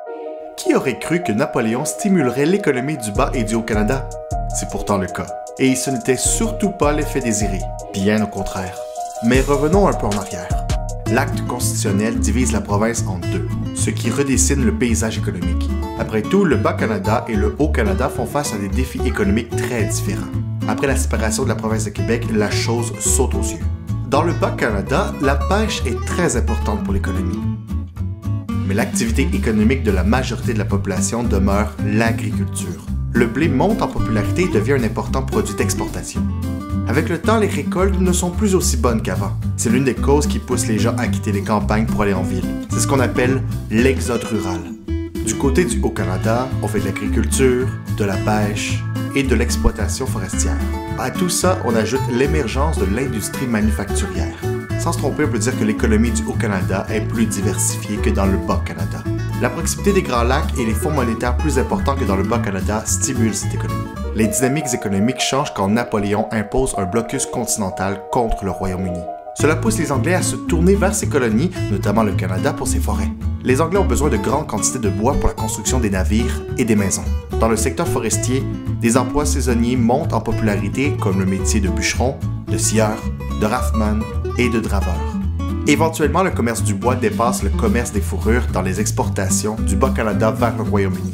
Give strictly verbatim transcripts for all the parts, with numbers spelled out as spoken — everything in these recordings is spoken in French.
Qui aurait cru que Napoléon stimulerait l'économie du Bas et du Haut-Canada? C'est pourtant le cas. Et ce n'était surtout pas l'effet désiré, bien au contraire. Mais revenons un peu en arrière. L'acte constitutionnel divise la province en deux, ce qui redessine le paysage économique. Après tout, le Bas-Canada et le Haut-Canada font face à des défis économiques très différents. Après la séparation de la province de Québec, la chose saute aux yeux. Dans le Bas-Canada, la pêche est très importante pour l'économie. Mais l'activité économique de la majorité de la population demeure l'agriculture. Le blé monte en popularité et devient un important produit d'exportation. Avec le temps, les récoltes ne sont plus aussi bonnes qu'avant. C'est l'une des causes qui pousse les gens à quitter les campagnes pour aller en ville. C'est ce qu'on appelle l'exode rural. Du côté du Haut-Canada, on fait de l'agriculture, de la pêche et de l'exploitation forestière. À tout ça, on ajoute l'émergence de l'industrie manufacturière. Sans se tromper, on peut dire que l'économie du Haut-Canada est plus diversifiée que dans le Bas-Canada. La proximité des Grands Lacs et les fonds monétaires plus importants que dans le Bas-Canada stimulent cette économie. Les dynamiques économiques changent quand Napoléon impose un blocus continental contre le Royaume-Uni. Cela pousse les Anglais à se tourner vers ses colonies, notamment le Canada pour ses forêts. Les Anglais ont besoin de grandes quantités de bois pour la construction des navires et des maisons. Dans le secteur forestier, des emplois saisonniers montent en popularité comme le métier de bûcheron, de scieur, de rafteman et de draveur. Éventuellement, le commerce du bois dépasse le commerce des fourrures dans les exportations du Bas-Canada vers le Royaume-Uni.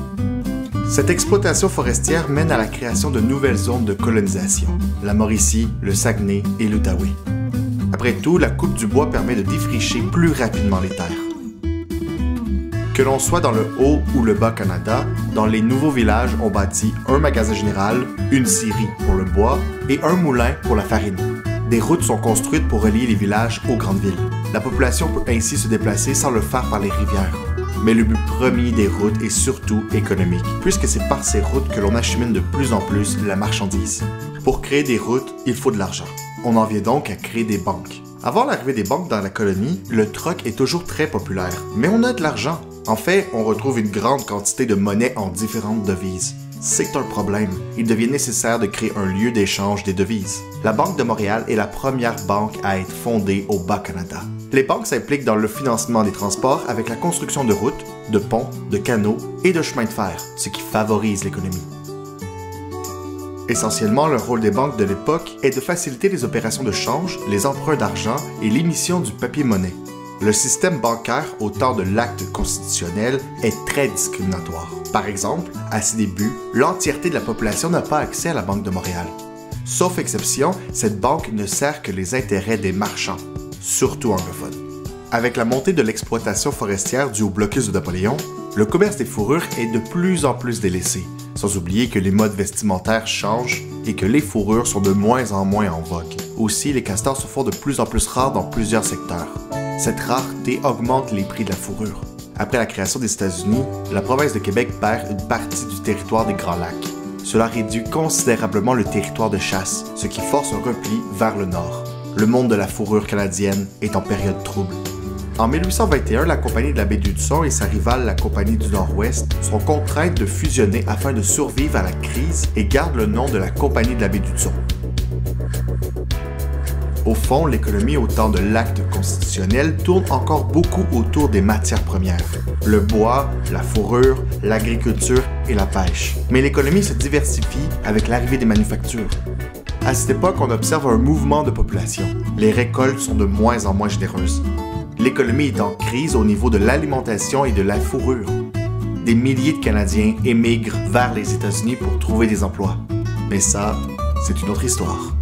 Cette exploitation forestière mène à la création de nouvelles zones de colonisation, la Mauricie, le Saguenay et l'Outaouais. Après tout, la coupe du bois permet de défricher plus rapidement les terres. Que l'on soit dans le Haut ou le Bas-Canada, dans les nouveaux villages, on bâtit un magasin général, une scierie pour le bois et un moulin pour la farine. Des routes sont construites pour relier les villages aux grandes villes. La population peut ainsi se déplacer sans le faire par les rivières. Mais le but premier des routes est surtout économique, puisque c'est par ces routes que l'on achemine de plus en plus la marchandise. Pour créer des routes, il faut de l'argent. On en vient donc à créer des banques. Avant l'arrivée des banques dans la colonie, le troc est toujours très populaire, mais on a de l'argent. En fait, on retrouve une grande quantité de monnaie en différentes devises. C'est un problème. Il devient nécessaire de créer un lieu d'échange des devises. La Banque de Montréal est la première banque à être fondée au Bas-Canada. Les banques s'impliquent dans le financement des transports avec la construction de routes, de ponts, de canaux et de chemins de fer, ce qui favorise l'économie. Essentiellement, le rôle des banques de l'époque est de faciliter les opérations de change, les emprunts d'argent et l'émission du papier-monnaie. Le système bancaire, au temps de l'acte constitutionnel, est très discriminatoire. Par exemple, à ses débuts, l'entièreté de la population n'a pas accès à la Banque de Montréal. Sauf exception, cette banque ne sert que les intérêts des marchands, surtout anglophones. Avec la montée de l'exploitation forestière due au blocus de Napoléon, le commerce des fourrures est de plus en plus délaissé, sans oublier que les modes vestimentaires changent et que les fourrures sont de moins en moins en vogue. Aussi, les castors se font de plus en plus rares dans plusieurs secteurs. Cette rareté augmente les prix de la fourrure. Après la création des États-Unis, la province de Québec perd une partie du territoire des Grands Lacs. Cela réduit considérablement le territoire de chasse, ce qui force un repli vers le nord. Le monde de la fourrure canadienne est en période trouble. En mille huit cent vingt et un, la Compagnie de la baie d'Hudson et sa rivale, la Compagnie du Nord-Ouest, sont contraintes de fusionner afin de survivre à la crise et gardent le nom de la Compagnie de la baie d'Hudson. Au fond, l'économie au temps de l'acte constitutionnel tourne encore beaucoup autour des matières premières. Le bois, la fourrure, l'agriculture et la pêche. Mais l'économie se diversifie avec l'arrivée des manufactures. À cette époque, on observe un mouvement de population. Les récoltes sont de moins en moins généreuses. L'économie est en crise au niveau de l'alimentation et de la fourrure. Des milliers de Canadiens émigrent vers les États-Unis pour trouver des emplois. Mais ça, c'est une autre histoire.